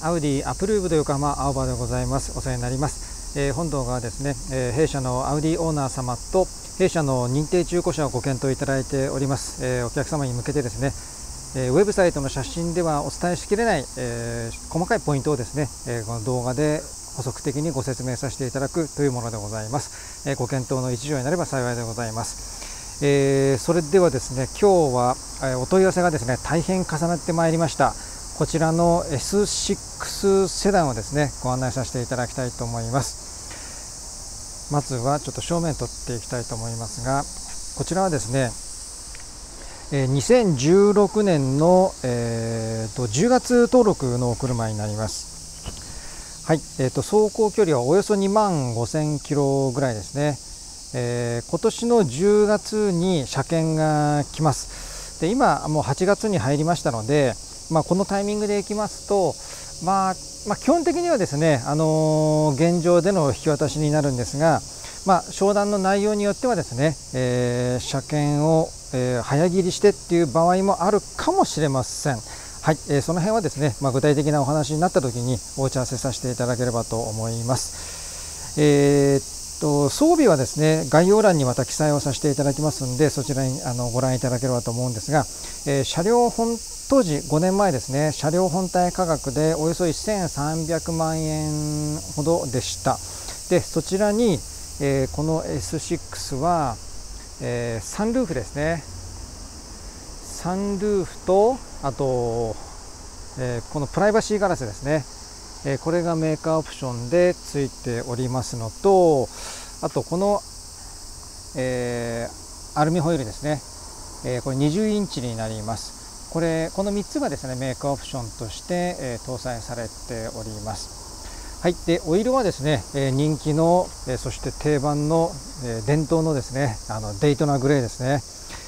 アウディアプルーブド横浜青葉でございます。お世話になります。本動画はですね、弊社のアウディオーナー様と弊社の認定中古車をご検討いただいております。お客様に向けてですね、ウェブサイトの写真ではお伝えしきれない、細かいポイントをですね、この動画で補足的にご説明させていただくというものでございます。ご検討の一助になれば幸いでございます。それではですね、今日はお問い合わせがですね大変重なってまいりました。こちらの S6 セダンをですねご案内させていただきたいと思います。まずはちょっと正面撮っていきたいと思いますが、こちらはですね2016年の、10月登録のお車になります。はい、走行距離はおよそ2万5000キロぐらいですね。今年の10月に車検が来ます。で、今もう8月に入りましたので、このタイミングでいきますと、基本的にはですね、現状での引き渡しになるんですが、商談の内容によってはですね、車検を、早切りしてっていう場合もあるかもしれません。はい、その辺はですね、具体的なお話になった時にお打ち合わせさせていただければと思います。装備はですね概要欄にまた記載をさせていただきますので、そちらにご覧いただければと思うんですが、車両当時5年前ですね、車両本体価格でおよそ1300万円ほどでした。でそちらに、この S6 は、サンルーフですね、サンルーフとあと、このプライバシーガラスですね、これがメーカーオプションでついておりますのと、あとこの、アルミホイールですね、これ20インチになります。この3つがですねメーカーオプションとして、搭載されております。はい、でオイルはですね、人気の、そして定番の、伝統のですねデイトナグレーですね。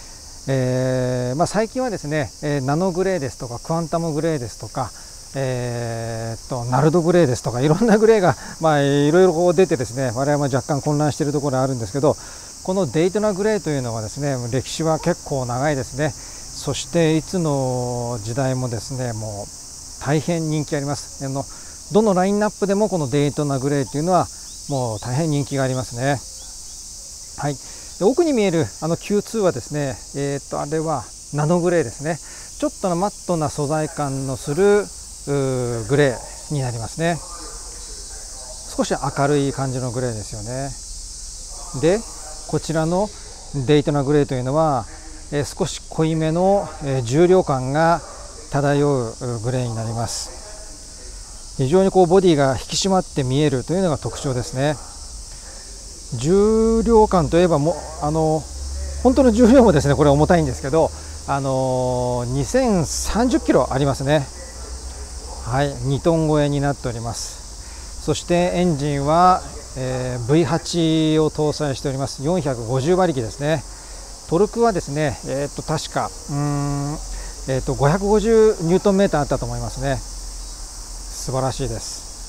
最近はですね、ナノグレーですとかクアンタムグレーですとか、ナルドグレーですとかいろんなグレーが、いろいろこう出てですね、我々も若干混乱しているところがあるんですけど、このデイトナグレーというのはですね歴史は結構長いですね。そしていつの時代もですねもう大変人気あります。どのラインナップでもこのデイトナグレーというのはもう大変人気がありますね。はい、奥に見えるQ2 はですね、あれはナノグレーですね。ちょっとのマットな素材感のするグレーになりますね。少し明るい感じのグレーですよね。でこちらのデイトナグレーというのは、少し濃いめの、重量感が漂うグレーになります。非常にこうボディが引き締まって見えるというのが特徴ですね。重量感といえばも本当の重量もですねこれ重たいんですけど、2030キロありますね。はい、2トン超えになっております。そしてエンジンは、V8 を搭載しております。450馬力ですね。トルクはですね、確か550ニュートンメーターあったと思いますね。素晴らしいです。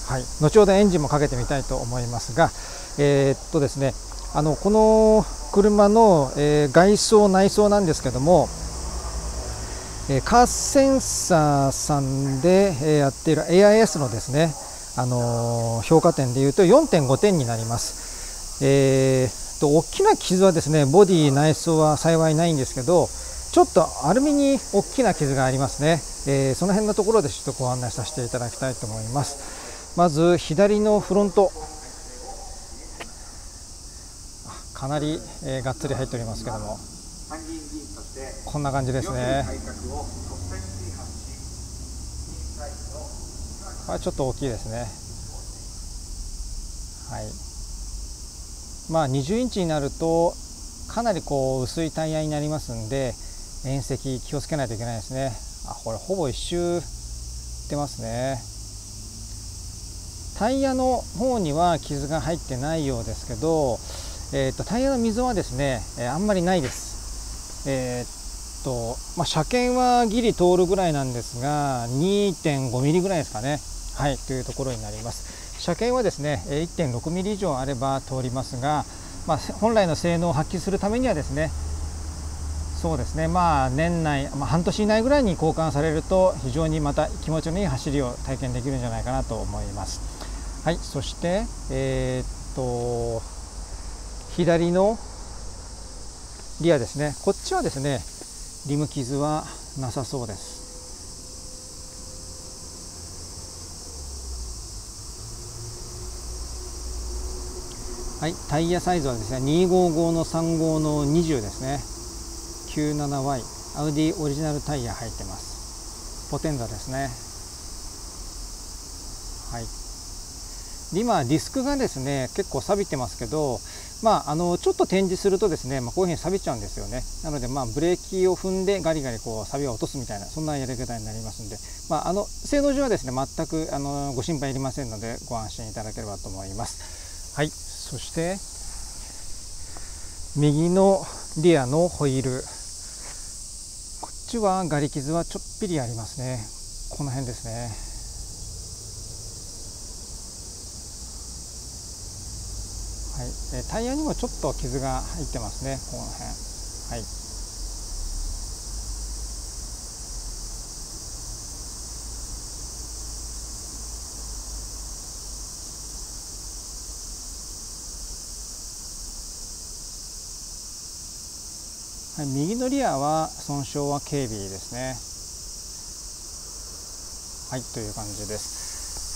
はい、後ほどエンジンもかけてみたいと思いますが、ですね、この車の、外装内装なんですけども、カーセンサーさんでやっている AIS のですね、評価点でいうと 4.5 点になります。大きな傷はですねボディ内装は幸いないんですけど、ちょっとアルミに大きな傷がありますね。その辺のところでちょっとご案内させていただきたいと思います。まず左のフロント、かなり、がっつり入っておりますけども、こんな感じですね。これちょっと大きいですね。はい、20インチになるとかなりこう薄いタイヤになりますんで、縁石気をつけないといけないですね。これほぼ一周いってますね。タイヤの方には傷が入ってないようですけど、タイヤの溝はですね、あんまりないです。車検はギリ通るぐらいなんですが 2.5 ミリぐらいですかね。はい、というところになります。車検はですね 1.6 ミリ以上あれば通りますが、本来の性能を発揮するためにはですねそうですね、年内、半年以内ぐらいに交換されると非常にまた気持ちのいい走りを体験できるんじゃないかなと思います。はい、そして左のリアですね、こっちはですねリム傷はなさそうです。はい、タイヤサイズはですね255の35の20ですね。 97Y アウディオリジナルタイヤ入ってます。ポテンザですね。はい、で今ディスクがですね結構錆びてますけど、ちょっと展示するとですね、こういうふうに錆びちゃうんですよね。なのでブレーキを踏んでガリガリこう錆びを落とすみたいな、そんなやり方になりますので、性能上はですね全くご心配いりませんのでご安心いただければと思います。はい、そして右のリアのホイール、こっちはガリ傷はちょっぴりありますね。この辺ですね。はい、タイヤにもちょっと傷が入ってますね、この辺。はい、はい、右のリアは損傷は軽微ですね。はい、という感じです。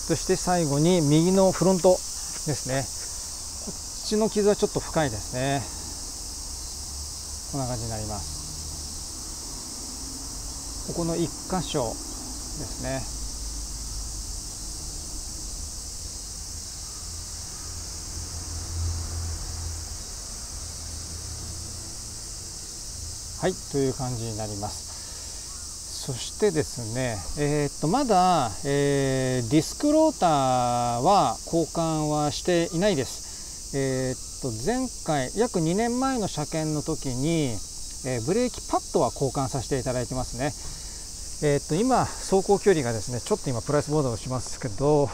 そして最後に右のフロントですね。こっちの傷はちょっと深いですね。こんな感じになります。ここの1箇所ですね。はい、という感じになります。そしてですね、まだ、ディスクローターは交換はしていないです。前回約2年前の車検の時に、ブレーキパッドは交換させていただいてますね。今走行距離がですね、ちょっと今プライスボードをしますけど、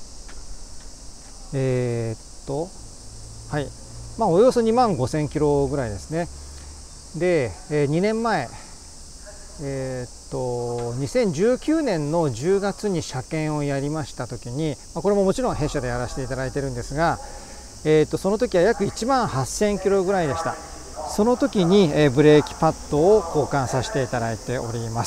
はい、およそ2万5000キロぐらいですね。で、2年前、2019年の10月に車検をやりました時に、これももちろん弊社でやらせていただいてるんですが、その時は約1万8000キロぐらいでした。その時に、ブレーキパッドを交換させていただいております。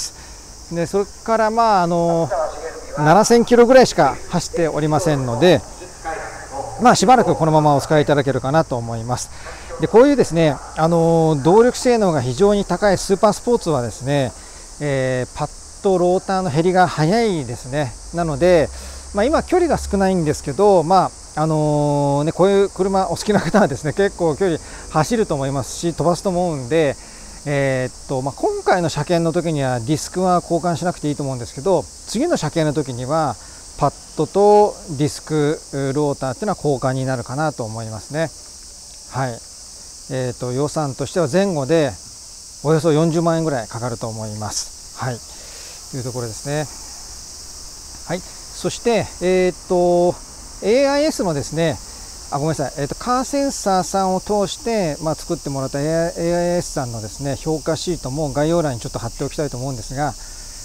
でそれから7000キロぐらいしか走っておりませんので、しばらくこのままお使いいただけるかなと思います。でこういうですね、動力性能が非常に高いスーパースポーツはですね、パッドローターの減りが早いですね。なので、今距離が少ないんですけど、こういう車お好きな方はですね結構距離走ると思いますし、飛ばすと思うんで、今回の車検の時にはディスクは交換しなくていいと思うんですけど、次の車検の時にはパッドとディスクローターっていうのは交換になるかなと思いますね。はい、予算としては前後でおよそ40万円ぐらいかかると思います。はい、というところですね。はい、そしてAIS のですね、ごめんなさい、カーセンサーさんを通して、作ってもらった AIS さんのですね評価シートも概要欄にちょっと貼っておきたいと思うんですが、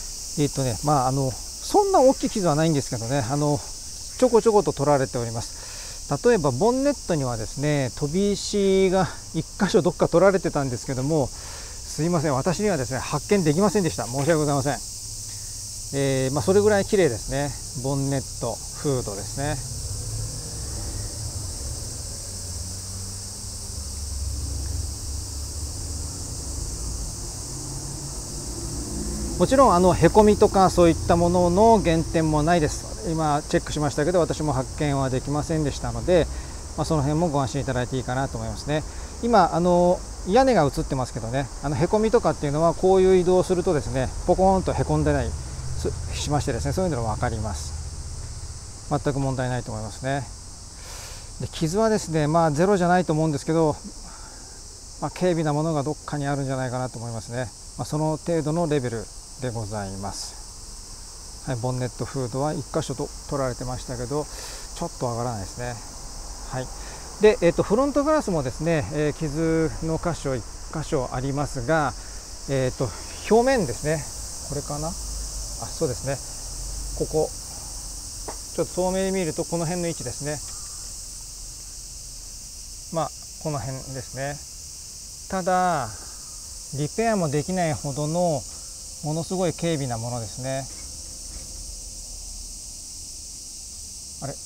そんな大きい傷はないんですけどね、ちょこちょこと取られております。例えばボンネットにはですね飛び石が1箇所どっか取られてたんですけども、すいません、私にはですね発見できませんでした。申し訳ございません。それぐらい綺麗ですね。ボンネットフードですね。もちろんへこみとかそういったものの減点もないです。今チェックしましたけど、私も発見はできませんでしたので、その辺もご安心いただいていいかなと思いますね。今屋根が映ってますけどね、へこみとかっていうのはこういう移動をするとですねポコーンとへこんでないしましてですね、そういうのが分かります。全く問題ないと思いますね。で傷はですねゼロじゃないと思うんですけど、軽微なものがどっかにあるんじゃないかなと思いますね。その程度のレベルでございます。はい、ボンネットフードは1箇所と取られてましたけど、ちょっと上がらないですね。はい、で、フロントガラスもですね、傷の箇所1箇所ありますが、 表面ですね、これかな、そうですね、ここちょっと遠目で見るとこの辺の位置ですね。この辺ですね。ただリペアもできないほどのものすごい軽微なものですね。あれ、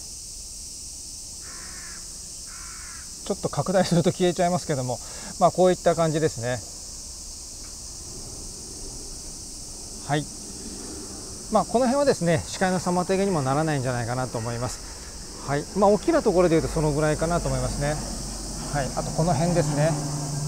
ちょっと拡大すると消えちゃいますけども、こういった感じですね。はい、この辺はですね、視界の妨げにもならないんじゃないかなと思います。はい、大きなところでいうとそのぐらいかなと思いますね。はい、あとこの辺ですね。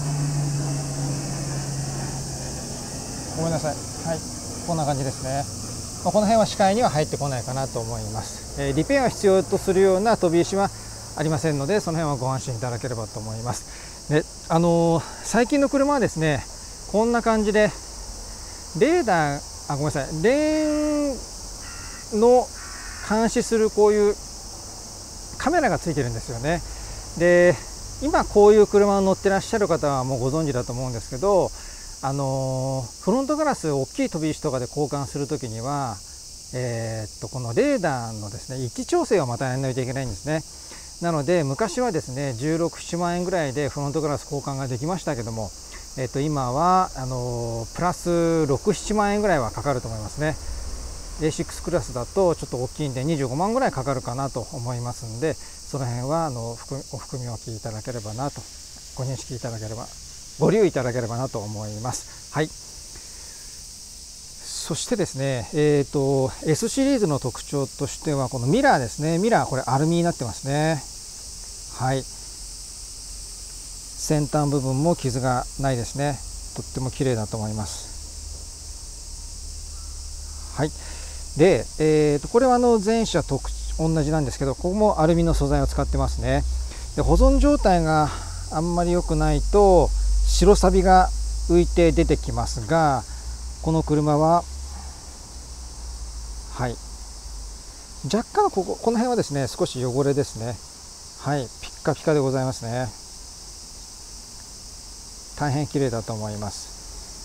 ごめんなさい。はい、こんな感じですね。この辺は視界には入ってこないかなと思います。リペアを必要とするような飛び石はありませんので、その辺はご安心いただければと思います。で、最近の車はですね、こんな感じでレーダー、ごめんなさい、レーンの監視するこういうカメラがついてるんですよね。で、今こういう車を乗ってらっしゃる方はもうご存知だと思うんですけど、フロントガラス大きい飛び石とかで交換するときには、このレーダーのですね、位置調整をまたやらないといけないんですね。なので昔はですね、16、17万円ぐらいでフロントガラス交換ができましたけども、今はプラス6、7万円ぐらいはかかると思いますね。A6 クラスだとちょっと大きいんで25万ぐらいかかるかなと思いますんで、その辺はお含みお聞きいただければなと、ご認識いただければ、ご留意いただければなと思います。はい。そしてですね、S シリーズの特徴としてはこのミラーですね。ミラーこれアルミになってますね。はい。先端部分も傷がないですね。とっても綺麗だと思います。はい。で、これは前車と同じなんですけど、ここもアルミの素材を使ってますね。で、保存状態があんまり良くないと白サビが浮いて出てきますが、この車ははい、若干この辺はですね、少し汚れですね。はい、ピッカピカでございますね。大変綺麗だと思います。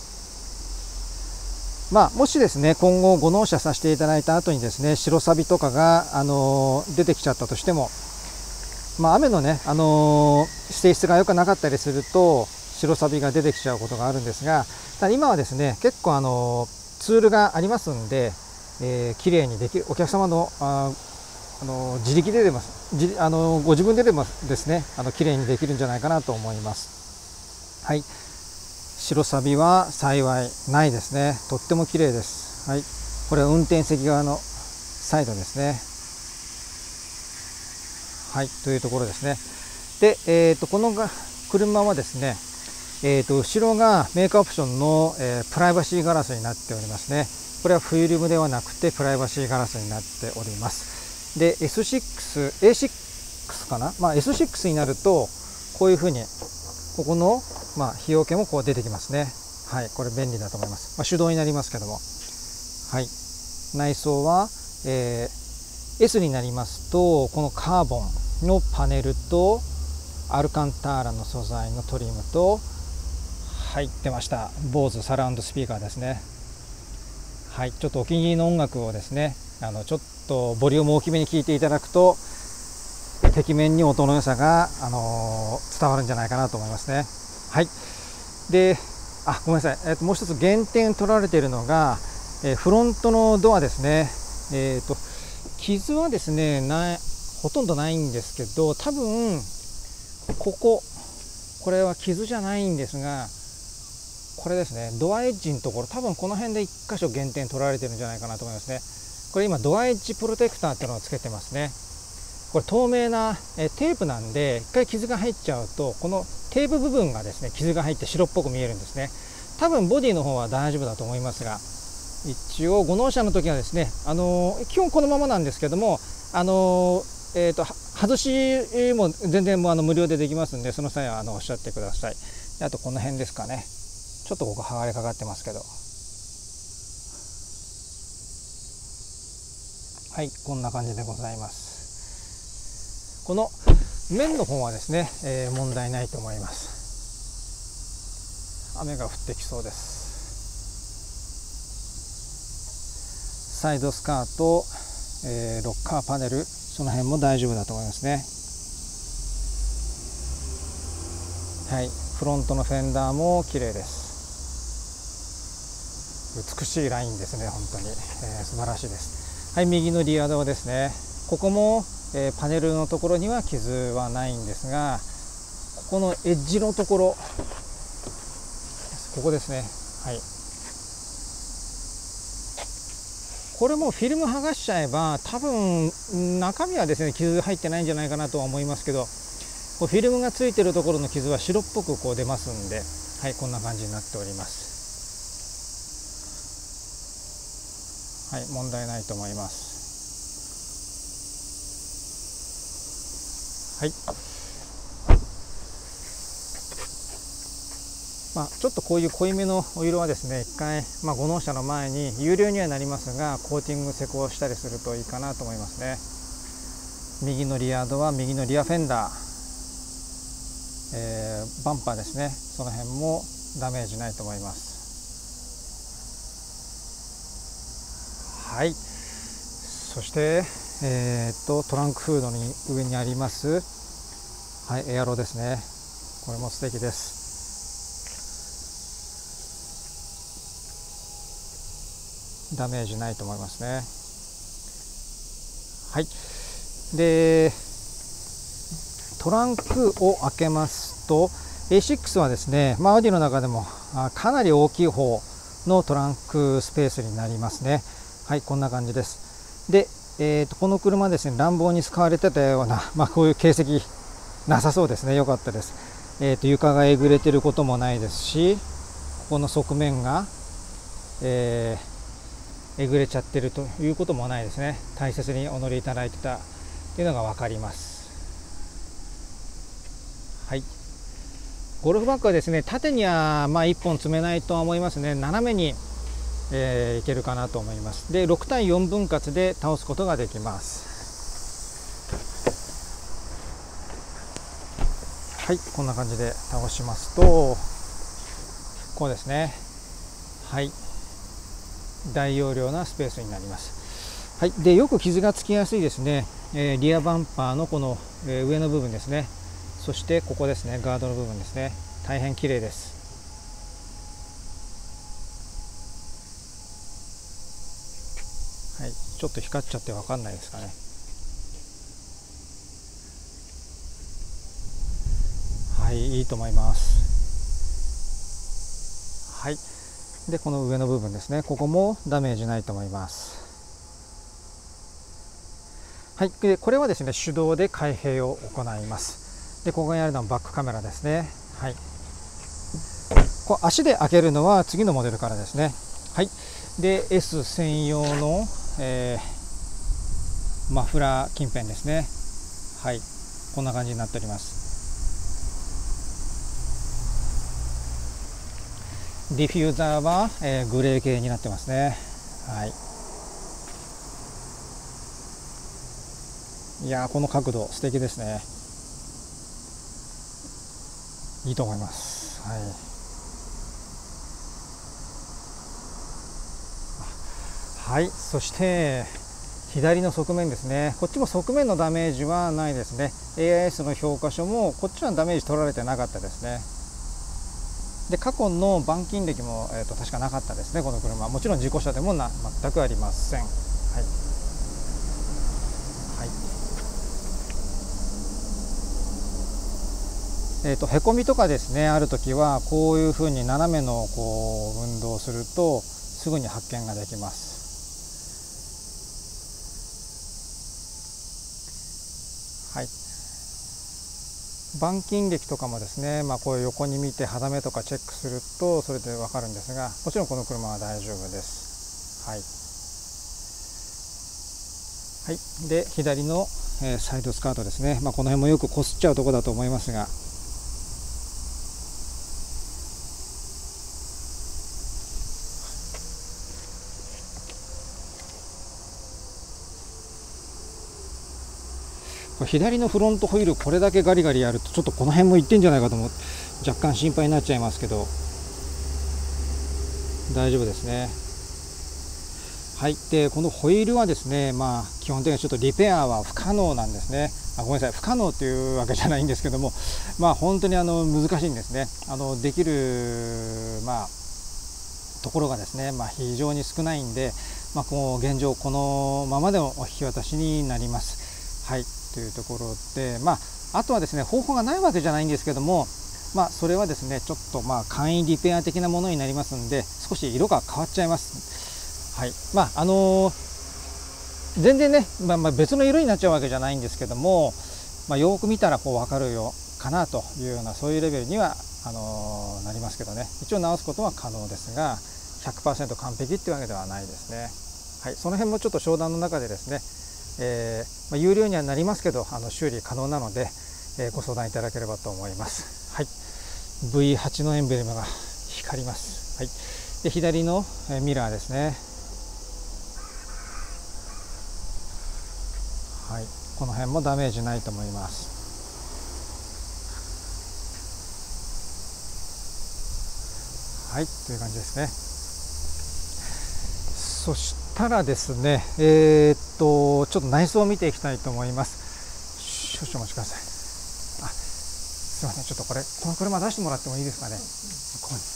もしですね、今後ご納車させていただいた後にですね、白サビとかが出てきちゃったとしても、雨のね、性質が良くなかったりすると白サビが出てきちゃうことがあるんですが、ただ今はですね、結構ツールがありますんで、綺麗にできる、お客様の自力ででもご自分ででもですね、綺麗にできるんじゃないかなと思います。はい、白サビは幸いないですね。とっても綺麗です。はい、これは運転席側のサイドですね。はい、というところですね。で、この車はですね、後ろがメーカーオプションの、プライバシーガラスになっておりますね。これはフィルムではなくてプライバシーガラスになっております。で、A6 かな、S6 になるとこういうふうにここの、日よけもこう出てきますね。はい、これ便利だと思います。手動になりますけども、はい、内装は、S になりますとこのカーボンのパネルとアルカンターラの素材のトリムと、はい、出ました、BOSEサラウンドスピーカーですね。はい、ちょっとお気に入りの音楽をですね、ちょっとボリューム大きめに聞いていただくと、てきめんに音の良さが、伝わるんじゃないかなと思いますね。はい。で、ごめんなさい。もう一つ減点取られているのが、フロントのドアですね。傷はですね、ほとんどないんですけど、多分これは傷じゃないんですが、これですね、ドアエッジのところ、多分この辺で1箇所減点取られてるんじゃないかなと思いますね。これ今ドアエッジプロテクターっていうのをつけてますね。これ透明なテープなんで、1回傷が入っちゃうとこのテープ部分がですね、傷が入って白っぽく見えるんですね。多分ボディの方は大丈夫だと思いますが、一応ご納車の時はですね、基本このままなんですけども、外しも全然無料でできますんで、その際はおっしゃってください。あとこの辺ですかね、ちょっとここ剥がれかかってますけど、はい、こんな感じでございます。この面の方はですね、問題ないと思います。 雨が降ってきそうです。サイドスカート、ロッカーパネル、その辺も大丈夫だと思いますね。はい、フロントのフェンダーも綺麗です。美しいラインですね、本当に、素晴らしいです。はい、右のリアドアですね。ここも、パネルのところには傷はないんですが、ここのエッジのところ、ここですね。はい。これもフィルム剥がしちゃえば、多分中身はですね傷入ってないんじゃないかなとは思いますけど、フィルムがついてるところの傷は白っぽくこう出ますんで、はい、こんな感じになっております。はい、問題ないと思います。はい。ちょっとこういう濃いめのお色はですね、一回、ご納車の前に有料にはなりますが、コーティング施工したりするといいかなと思いますね。右のリアドは右のリアフェンダー、バンパーですね、その辺もダメージないと思います。はい。そして、トランクフードの上にあります、はい、エアロですね。これも素敵です。ダメージないと思いますね。はい。で、トランクを開けますと A6 はですね、アウディの中でもかなり大きい方のトランクスペースになりますね。はい、こんな感じです。で、この車ですね、乱暴に使われてたような、こういう形跡なさそうですね。良かったです。床がえぐれてることもないですし、ここの側面が、えぐれちゃってるということもないですね。大切にお乗りいただいてたというのが分かります。はい。ゴルフバッグはですね、縦には1本積めないとは思いますね。斜めに、いけるかなと思います。で、6対4分割で倒すことができます。はい、こんな感じで倒しますと、こうですね。はい。大容量なスペースになります。はい。で、よく傷がつきやすいですね、リアバンパーのこの、上の部分ですね。そしてここですね、ガードの部分ですね。大変綺麗です。はい、ちょっと光っちゃって分かんないですかね。はい、いいと思います。はい。で、この上の部分ですね、ここもダメージないと思います。はい。で、これはですね、手動で開閉を行います。で、ここにあるのはバックカメラですね。はい。こう足で開けるのは次のモデルからですね。はい。で、S 専用の、マフラー近辺ですね。はい。こんな感じになっております。ディフューザーは、グレー系になってますね。はい。いやー、この角度素敵ですね。いいと思います。はい。はい。そして左の側面ですね。こっちも側面のダメージはないですね。AIS の評価書もこっちはダメージ取られてなかったですね。で、過去の板金歴も、確かなかったですね、この車。もちろん事故車でも全くありません。はい。はい。へこみとかですね、あるときはこういうふうに斜めのこう運動をするとすぐに発見ができます。はい。板金歴とかもですね、こういう横に見て肌目とかチェックするとそれで分かるんですが、もちろんこの車は大丈夫です。はい。はい。で、左の、サイドスカートですね。この辺もよくこすっちゃうところだと思いますが、左のフロントホイールこれだけガリガリやるとちょっとこの辺もいってんじゃないかと思って若干心配になっちゃいますけど、 大丈夫ですね。はい、でこのホイールはですね、基本的にちょっとリペアは不可能なんですね。ごめんなさい、不可能というわけじゃないんですけども、本当に難しいんですね。できる、ところがですね、非常に少ないんで、こう現状このままでの引き渡しになります。はい、というところで、あとはですね、方法がないわけじゃないんですけども、それはですね、ちょっと簡易リペア的なものになりますんで、少し色が変わっちゃいます。はい、全然ね、別の色になっちゃうわけじゃないんですけども、よく見たらこう分かるよかなというような、そういうレベルにはなりますけどね。一応直すことは可能ですが、100% 完璧ってわけではないですね。はい、その辺もちょっと商談の中でですね、有料にはなりますけど修理可能なので、ご相談いただければと思います。はい、V8 のエンブレムが光ります。はい、で左のミラーですね。はい、この辺もダメージないと思います。はい、という感じですね。そしたらですね、ちょっと内装を見ていきたいと思います。少々お待ちください。すいません、ちょっとこの車出してもらってもいいですかね。ここに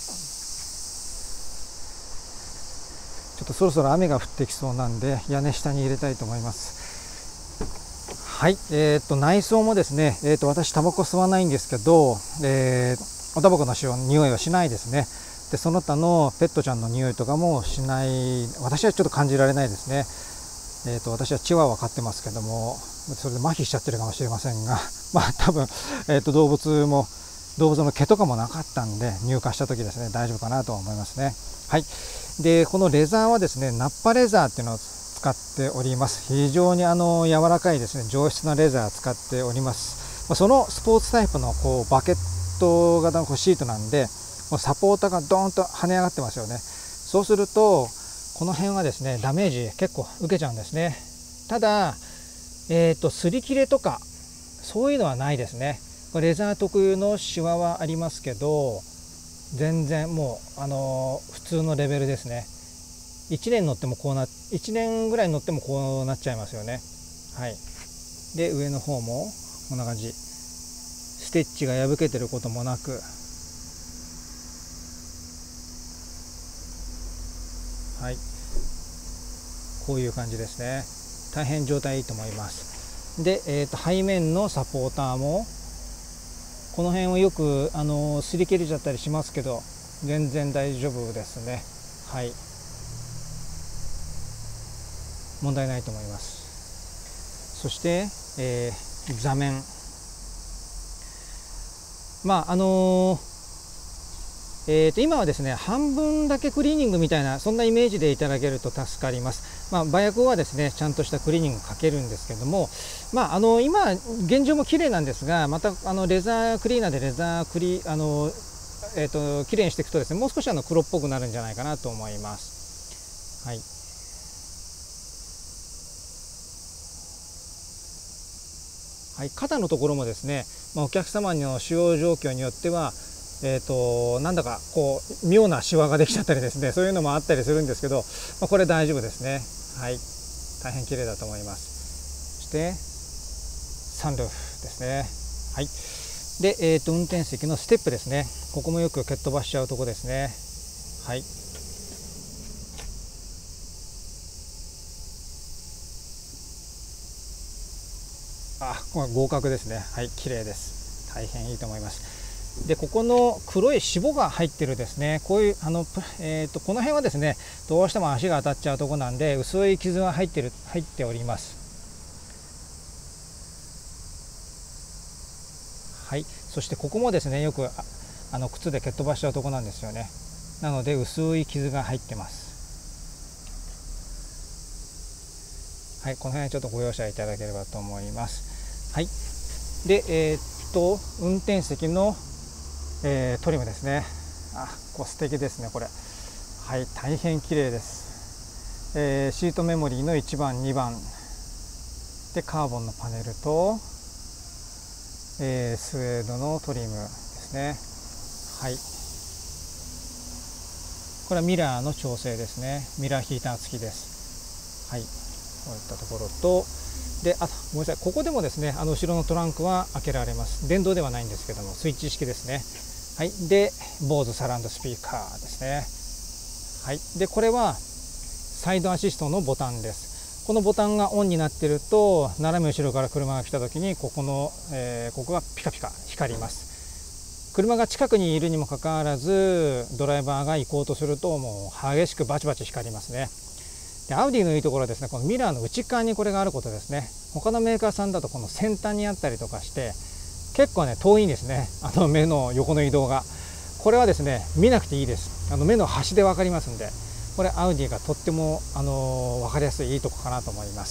ちょっとそろそろ雨が降ってきそうなんで、屋根下に入れたいと思います。はい、内装もですね、私タバコ吸わないんですけど、おタバコの匂いはしないですね。でその他のペットちゃんの匂いとかもしない、私はちょっと感じられないですね。私はチワワ飼ってますけども、それで麻痺しちゃってるかもしれませんが、多分、動物の毛とかもなかったんで、入荷した時ですね、大丈夫かなと思いますね。はい、でこのレザーはですね、ナッパレザーっていうのを使っております。非常に柔らかいですね、上質なレザーを使っております。そのスポーツタイプのバケット型のシートなんで、サポーターがドーンと跳ね上がってますよね。そうするとこの辺はですね、ダメージ結構受けちゃうんですね。ただ、擦り切れとかそういうのはないですね。レザー特有のシワはありますけど、全然もう普通のレベルですね。1年乗っても1年ぐらい乗ってもこうなっちゃいますよね。はい、で上の方もこんな感じ、ステッチが破けてることもなく、はい、こういう感じですね。大変状態いいと思います。で、背面のサポーターもこの辺をよく擦り切れちゃったりしますけど、全然大丈夫ですね。はい、問題ないと思います。そして、座面、今はですね、半分だけクリーニングみたいな、そんなイメージでいただけると助かります。バヤコはですね、ちゃんとしたクリーニングかけるんですけども、今現状も綺麗なんですが、またレザークリーナーでレザー綺麗にしていくとですね、もう少し黒っぽくなるんじゃないかなと思います。はい、はい、肩のところもですね、お客様の使用状況によってはなんだかこう妙なシワができちゃったりですね、そういうのもあったりするんですけど、これ大丈夫ですね。はい、大変綺麗だと思います。そしてサンルーフですね。はい、で、運転席のステップですね。ここもよく蹴っ飛ばしちゃうとこですね。はい、これ合格ですね。はい、綺麗です。大変いいと思います。でここの黒い脂肪が入ってるですね、こういうこの辺はですね、どうしても足が当たっちゃうところなんで、薄い傷が入っております。はい、そしてここもですね、よく靴で蹴っ飛ばしちゃうところなんですよね。なので薄い傷が入ってます。はい、この辺はちょっとご容赦いただければと思います。はい、で運転席のトリムですね。こう素敵ですね、これ。はい、大変綺麗です。シートメモリーの1番2番でカーボンのパネルと、スウェードのトリムですね。はい、 これはミラーの調整ですね。ミラーヒーター付きです。はい、こういったところと、で、あとごめんなさい、ここでもですね、後ろのトランクは開けられます。電動ではないんですけども、スイッチ式ですね。はい、で、BOSEサラウンドスピーカーですね。はい、で、これはサイドアシストのボタンです。このボタンがオンになっていると、斜め後ろから車が来た時にここがピカピカ光ります。車が近くにいるにもかかわらず、ドライバーが行こうとするともう激しくバチバチ光りますね。で、アウディのいいところはですね、このミラーの内側にこれがあることですね。他のメーカーさんだとこの先端にあったりとかして結構ね遠いんですね、目の横の移動が。これはですね、見なくていいです。目の端で分かりますんで、これアウディがとっても分かりやすいいいとこかなと思います。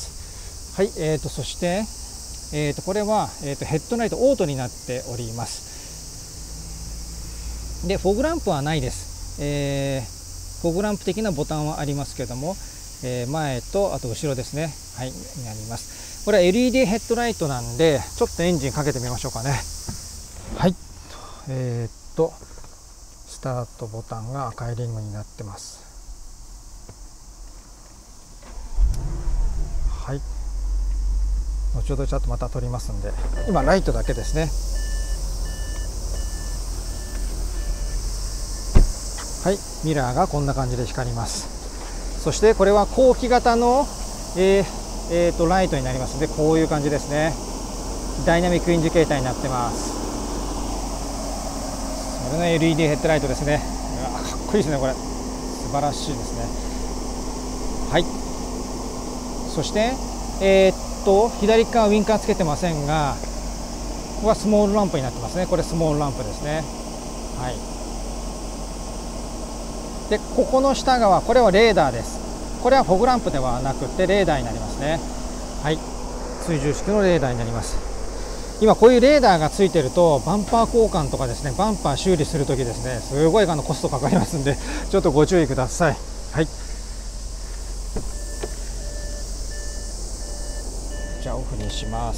はい、そして、これは、ヘッドライトオートになっております。で、フォグランプはないです。フォグランプ的なボタンはありますけども、前とあと後ろですね、はい、になります。これは LED ヘッドライトなんで、ちょっとエンジンかけてみましょうかね。はい、スタートボタンが赤いリングになってます。はい、後ほどちょっとまた撮りますんで、今ライトだけですね。はい、ミラーがこんな感じで光ります。そしてこれは後期型の、ライトになりますので、こういう感じですね。ダイナミックインジケーターになってます。それが LED ヘッドライトですね。かっこいいですね、これ。素晴らしいですね。はい。そして、左側ウインカーつけてませんが、ここはスモールランプになってますね。これスモールランプですね。はい。で、ここの下側、これはレーダーです。これはフォグランプではなくてレーダーになりますね。はい、追従式のレーダーになります。今こういうレーダーがついてると、バンパー交換とかですね、バンパー修理するときですね、すごいコストかかりますんで、ちょっとご注意ください。はい、じゃあオフにします。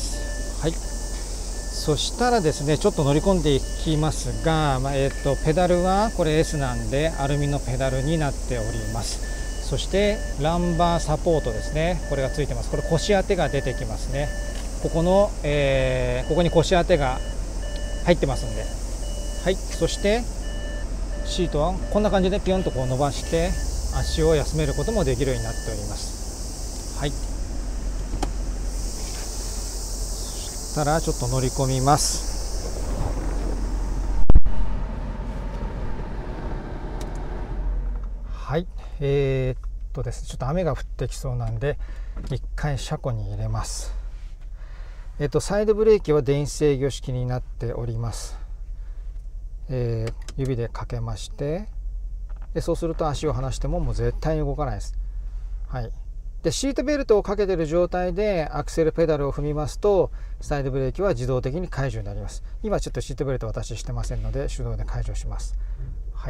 はい、そしたらですね、ちょっと乗り込んでいきますが、ペダルはこれ S なんでアルミのペダルになっております。そしてランバーサポートですね、これがついてます。これ腰当てが出てきますね。ここに腰当てが入ってますんで。はい、そしてシートはこんな感じでピヨンとこう伸ばして足を休めることもできるようになっております。はい、そしたらちょっと乗り込みます。はい、ですね、ちょっと雨が降ってきそうなんで一回車庫に入れます。サイドブレーキは電子制御式になっております。指でかけまして、でそうすると足を離してももう絶対に動かないです。はい、でシートベルトをかけている状態でアクセルペダルを踏みますと、サイドブレーキは自動的に解除になります。今ちょっとシートベルト私してませんので手動で解除します。はい、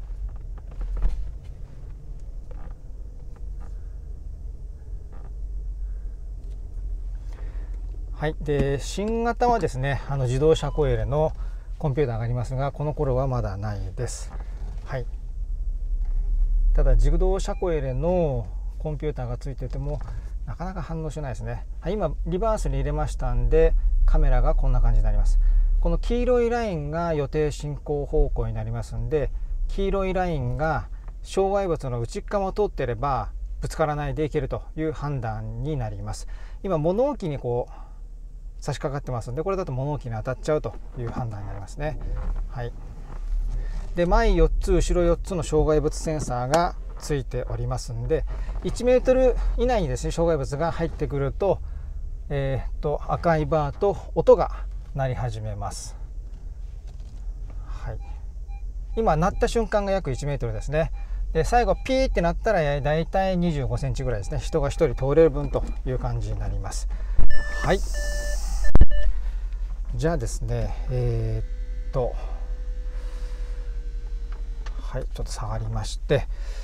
はい、で新型はですね、自動車庫入れのコンピューターがありますが、この頃はまだないです。はい、ただ自動車庫入れのコンピューターがついててもなかなか反応しないですね。はい、今リバースに入れましたんで、カメラがこんな感じになります。この黄色いラインが予定進行方向になりますんで、黄色いラインが障害物の内側を通っていればぶつからないでいけるという判断になります。今物置にこう差し掛かってますので、これだと物置に当たっちゃうという判断になりますね。はい、で前4つ後ろ4つの障害物センサーがついておりますんで、1メートル以内にですね障害物が入ってくると、赤いバーと音が鳴り始めます。はい、今鳴った瞬間が約1メートルですね。で最後ピーってなったらだいたい25センチぐらいですね。人が1人通れる分という感じになります。はい、じゃあですね、はい、ちょっと下がりまして、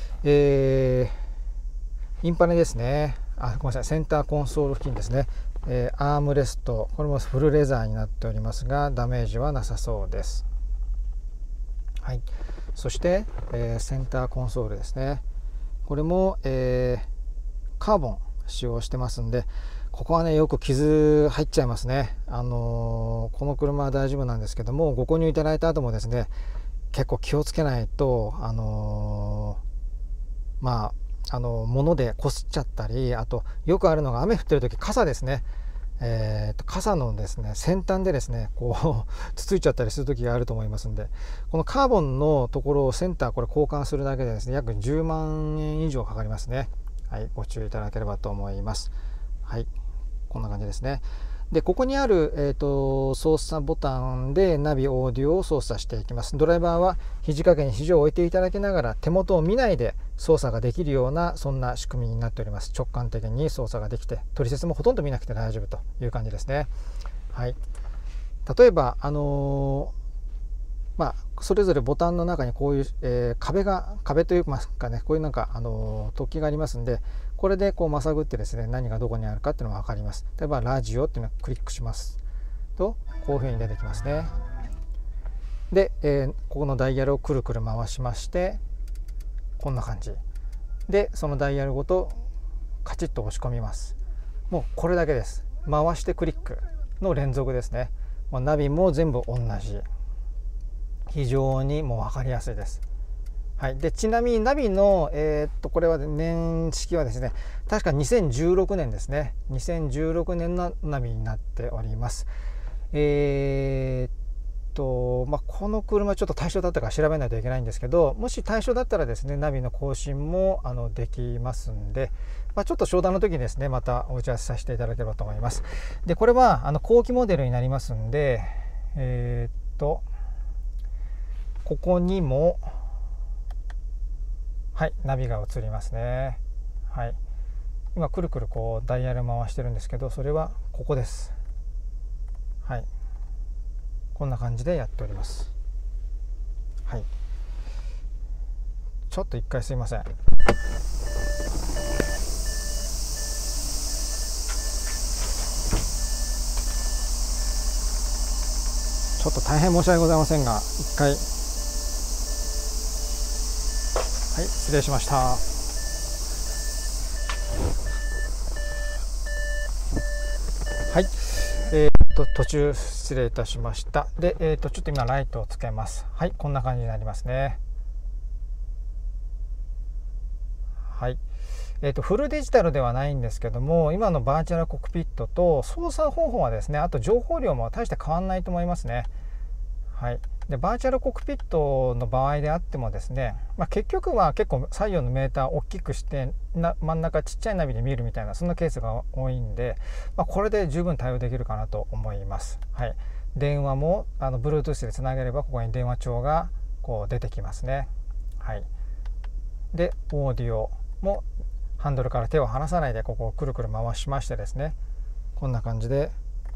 インパネですね。ごめんなさい、センターコンソール付近ですね。アームレスト、これもフルレザーになっておりますが、ダメージはなさそうです。はい、 そして、センターコンソールですね。これも、カーボン使用してますんで、ここはねよく傷入っちゃいますね。この車は大丈夫なんですけども、ご購入いただいた後もですね、結構気をつけないと物でこすっちゃったり、あとよくあるのが雨降ってる時、傘ですね。傘のですね先端でですねこうつついちゃったりする時があると思いますんで、このカーボンのところをセンターこれ交換するだけでですね約10万円以上かかりますね。はい、ご注意いただければと思います。はい、こんな感じですね。でここにある、操作ボタンでナビオーディオを操作していきます。ドライバーは肘掛けに肘を置いていただきながら手元を見ないで操作ができるような、そんな仕組みになっております。直感的に操作ができて、取説もほとんど見なくて大丈夫という感じですね。はい、例えばそれぞれボタンの中にこういう、壁というかね、こういう突起がありますんで、これでこうまさぐってですね何がどこにあるかっていうのが分かります。例えばラジオっていうのをクリックしますとこういうふうに出てきますね。で、ここのダイヤルをくるくる回しまして、こんな感じでそのダイヤルごとカチッと押し込みます。もうこれだけです。回してクリックの連続ですね。ナビも全部同じ、非常にもう分かりやすいです。はい、でちなみにナビの、これは年式はですね確か2016年ですね。2016年のナビになっております。この車ちょっと対象だったか調べないといけないんですけど、もし対象だったらですねナビの更新もできますんで、ちょっと商談の時にですねまたお打ち合わせさせていただければと思います。でこれは後期モデルになりますんで、ここにもはいナビが映りますね。はい、今くるくるこうダイヤル回してるんですけど、それはここです。はい、こんな感じでやっております。はい、ちょっと一回すいません。ちょっと大変申し訳ございませんが、一回はい、失礼しました。はい、途中失礼いたしました。で、ちょっと今ライトをつけます。はい、こんな感じになりますね。はい、フルデジタルではないんですけども、今のバーチャルコックピットと操作方法はですね、あと情報量も大して変わらないと思いますね。はい、でバーチャルコックピットの場合であってもですね、結局は結構左右のメーターを大きくして真ん中ちっちゃいナビで見るみたいな、そんなケースが多いんで、これで十分対応できるかなと思います。はい、電話もBluetooth でつなげればここに電話帳がこう出てきますね。はい、でオーディオもハンドルから手を離さないでここをくるくる回しましてですね、こんな感じで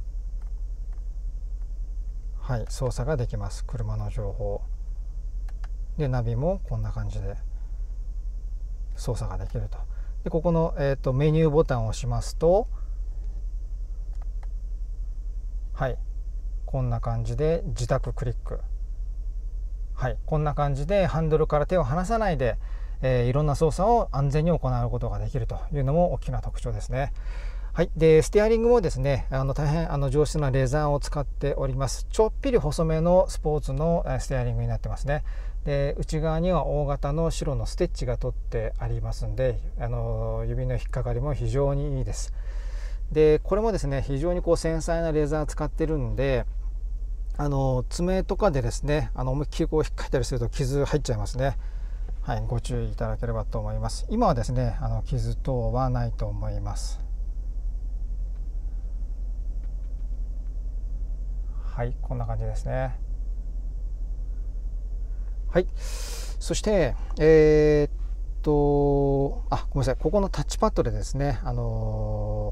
はい、操作ができます。車の情報でナビもこんな感じで操作ができると。でここの、メニューボタンを押しますと、はい、こんな感じで自宅クリック、はい、こんな感じでハンドルから手を離さないで、いろんな操作を安全に行うことができるというのも大きな特徴ですね。はい、でステアリングもですね大変上質なレザーを使っております。ちょっぴり細めのスポーツのステアリングになってますね。で内側には大型の白のステッチが取ってありますんで、指の引っかかりも非常にいいです。でこれもですね非常にこう繊細なレザー使ってるんで、爪とかでですね思いっきりこう引っかいたりすると傷入っちゃいますね。はい、ご注意いただければと思います。今はですね傷等はないと思います。はい、こんな感じですね。はい、そしてごめんなさい、ここのタッチパッドでですね文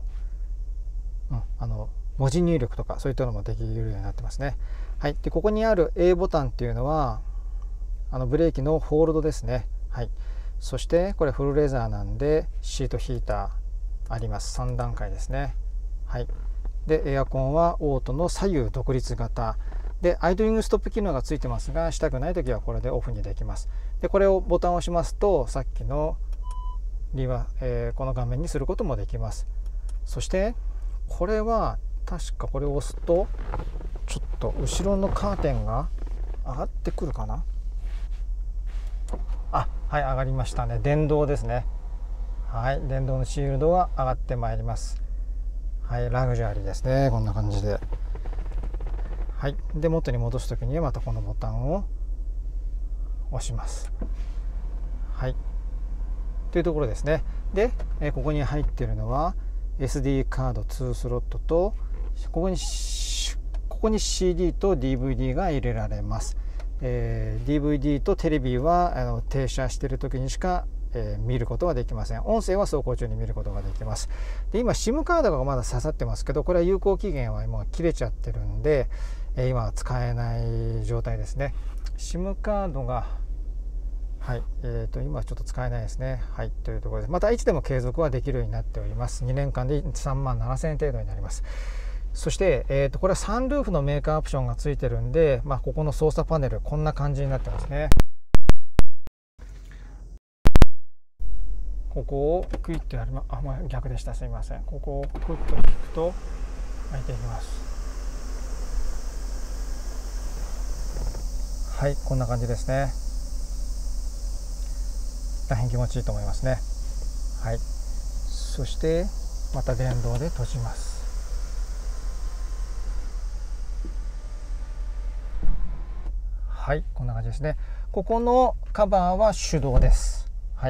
字入力とかそういったのもできるようになってますね。はい、でここにある A ボタンっていうのはブレーキのホールドですね。はい、そしてこれフルレザーなんでシートヒーターあります。3段階ですね。はい、でエアコンはオートの左右独立型でアイドリングストップ機能がついてますが、したくないときはこれでオフにできます。でこれをボタンを押しますと、さっきのこの画面にすることもできます。そしてこれは確かこれを押すとちょっと後ろのカーテンが上がってくるかな。はい、上がりましたね。電動ですね。はい、電動のシールドが上がってまいります。はい、ラグジュアリーですね。こんな感じで。はい、で元に戻すときにはまたこのボタンを押します。はい、というところですね。で、ここに入っているのは SD カード2スロットと、ここに CD と DVD が入れられます。DVD とテレビは停車している時にしか、見ることはできません。音声は走行中に見ることができます。で今 SIM カードがまだ刺さってますけど、これは有効期限は今切れちゃってるんで、今は使えない状態ですね。SIM カードがはい、今はちょっと使えないですね。はい、というところで、またいつでも継続はできるようになっております。2年間で3万7000円程度になります。そして、これはサンルーフのメーカーオプションがついてるんで、ここの操作パネルこんな感じになってますね。ここをクイッとやります。逆でした。すみません。ここをクイッと引くと開いていきます。はい、こんな感じですね。大変気持ちいいと思いますね。はい、そしてまた電動で閉じます。はい、こんな感じですね。ここのカバーは手動です。はい、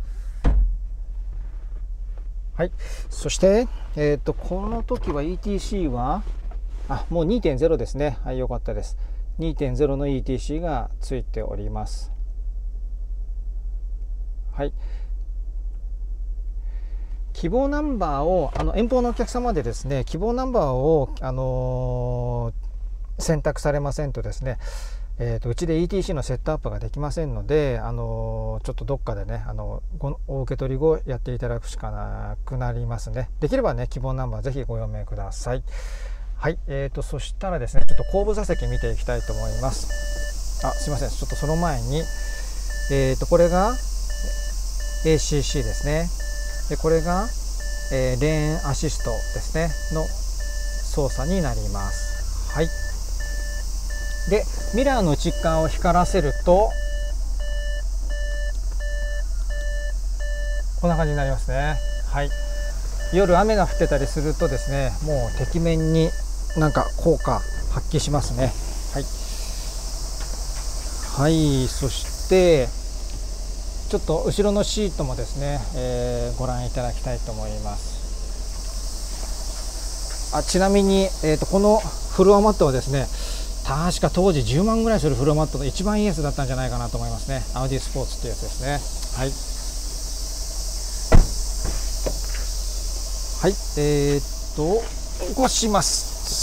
はい、そして、この時は ETC はもう 2.0 ですね。はい、よかったです。2.0 の ETC がついております。はい、希望ナンバーを遠方のお客様でですね、希望ナンバーを、選択されませんとですね、うちで ETC のセットアップができませんので、ちょっとどっかでねお受け取り後やっていただくしかなくなりますね。できればね希望ナンバーぜひご用命ください。はい、そしたらですね、ちょっと後部座席見ていきたいと思います。すいません、ちょっとその前にこれが ACC ですね。でこれが、レーンアシストですねの操作になります。はい、でミラーの内側を光らせるとこんな感じになりますね。はい、夜雨が降ってたりするとですね、もうてきめんになんか効果発揮しますね。はい、はい、そしてちょっと後ろのシートもですね、ご覧いただきたいと思います。ちなみに、このフロアマットはですね、確か当時10万ぐらいするフロアマットの一番いいやつだったんじゃないかなと思いますね。アウディスポーツっていうやつですね。はい、起こします。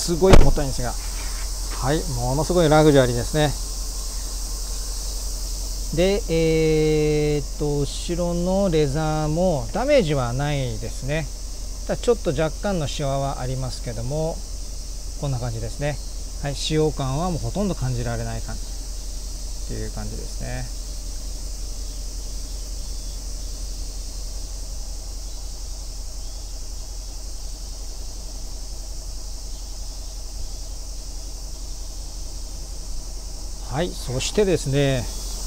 すごい重たいんですが、はい、ものすごいラグジュアリーですね。で、後ろのレザーもダメージはないですね。ちょっと若干のシワはありますけども、こんな感じですね。はい、使用感はもうほとんど感じられない感じっていう感じですね。はい、そしてですね、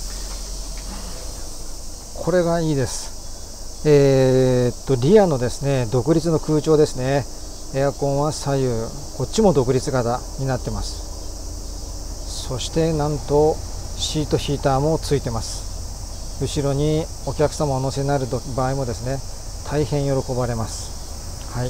これがいいです。リアのですね、独立の空調ですね。エアコンは左右、こっちも独立型になってます。そしてなんとシートヒーターもついてます。後ろにお客様をお乗せになる場合もですね、大変喜ばれます。はい、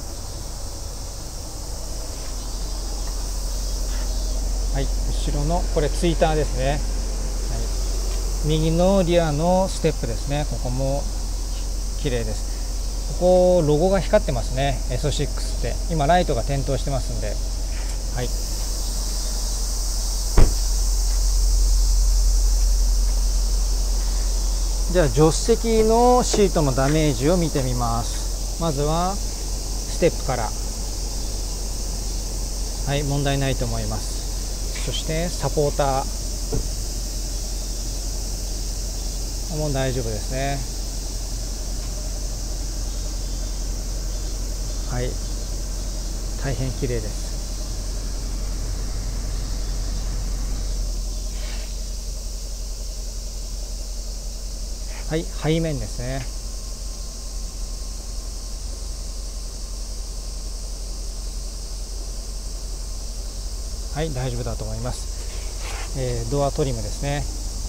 はい、後ろのこれツイーターですね。はい、右のリアのステップですね。ここも綺麗です。ここロゴが光ってますね。S6 って今ライトが点灯してますんで、はい、じゃあ助手席のシートのダメージを見てみます。まずはステップから、はい、問題ないと思います。 そしてサポーターもう大丈夫ですね。はい、大変綺麗です。はい、背面ですね。はい、大丈夫だと思います。ドアトリムですね。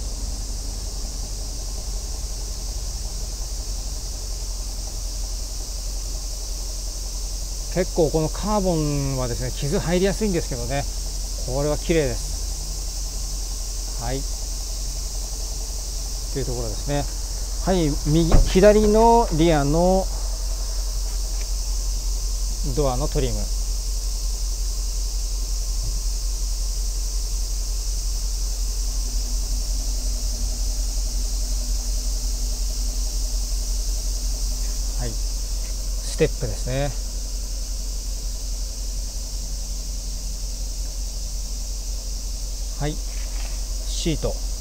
結構このカーボンはですね、傷入りやすいんですけどね、これは綺麗です。はい、というところですね。はい、左のリアのドアのトリム。はい、ステップですね。はい、シート。